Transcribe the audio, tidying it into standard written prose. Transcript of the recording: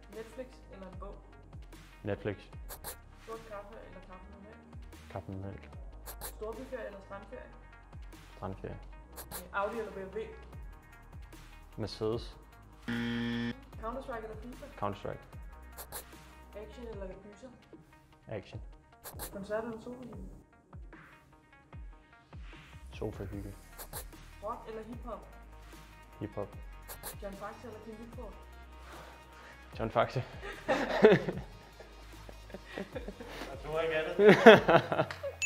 Netflix eller en bog? Netflix. Sort kaffe eller kaffe med mælk? Kaffe med mælk. Storbyferie eller strandferie? Strandferie. Audi eller BMW? Mercedes. Counter-Strike eller FIFA? Counter-Strike. Action eller gyser? Action. Koncert eller sofahygge? Sofa-hygge. Rock eller hiphop? Hip-hop. John Faxe eller Kim Wigford? John Faxe. Du har ikke andet.